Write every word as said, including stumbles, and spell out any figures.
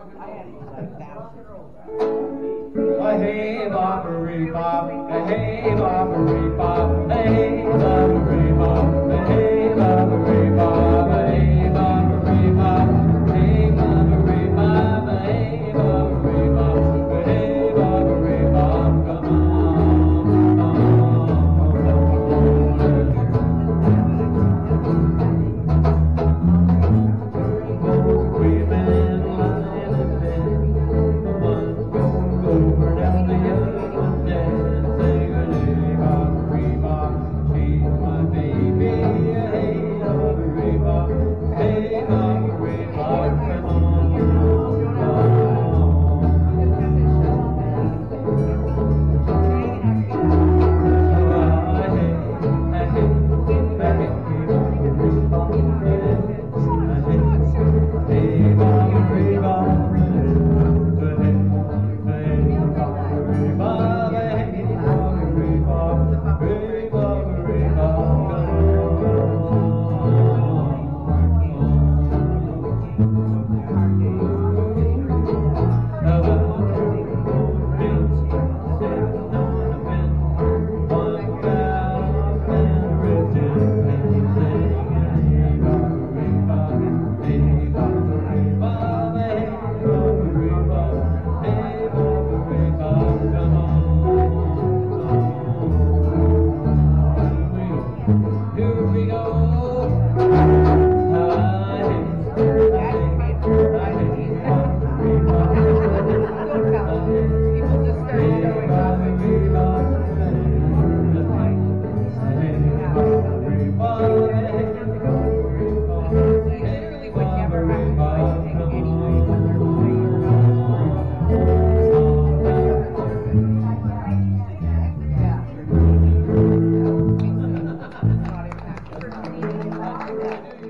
Hey, boppery bop, hey, boppery bop, hey, boppery bop, hey, boppery bop, hey, boppery bop, hey, boppery bop, hey, boppery bop, hey, boppery bop, come on. We've been lying in bed, one goes over down the other one dead. Say good day, boppery bop, she's my baby. Hey, boppery bop, hey, boppery bop, come on. Yeah.